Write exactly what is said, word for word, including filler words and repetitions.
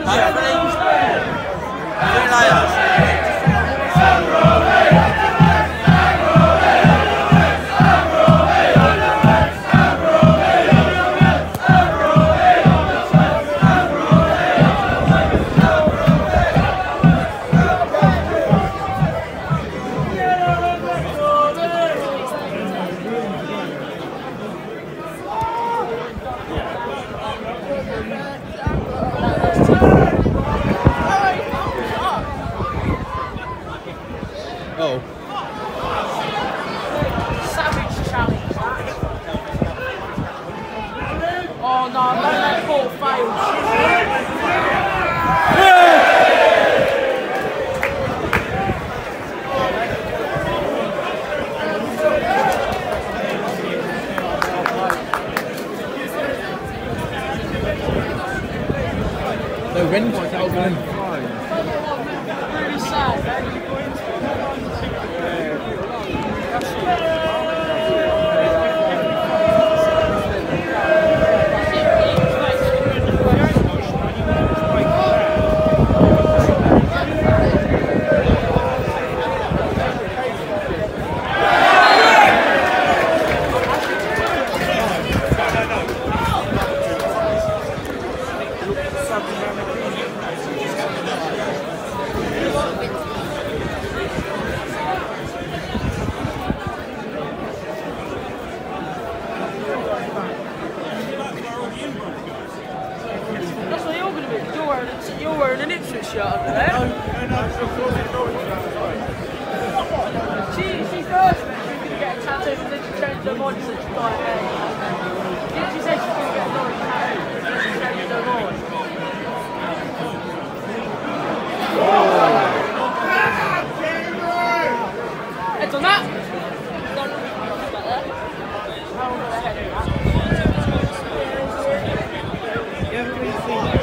See you later. Oh. Savage challenge. Oh no, don't let Paul fail. No, when was that going? Really sad, man. That's what you're going to be. You're wearing, you're wearing an Ipswich shirt over there. She, she first meant she was going to get a tattoo and then she changed her mind and said she'd dye her hair. She said she was going to get a Norwich tattoo and then she changed her mind. Heads on that. How on the head? You haven't really seen